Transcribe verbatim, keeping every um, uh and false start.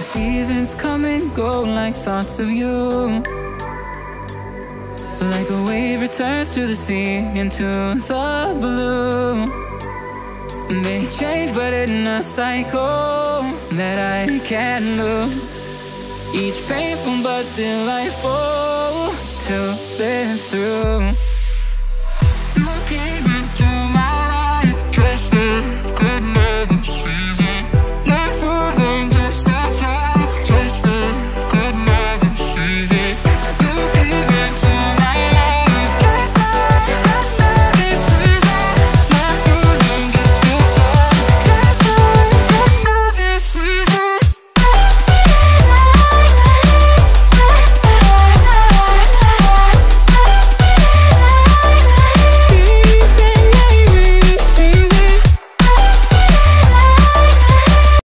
seasons come and go like thoughts of you. Like a wave returns to the sea, into the blue. They change but in a cycle that I can't lose. Each painful but delightful to live through.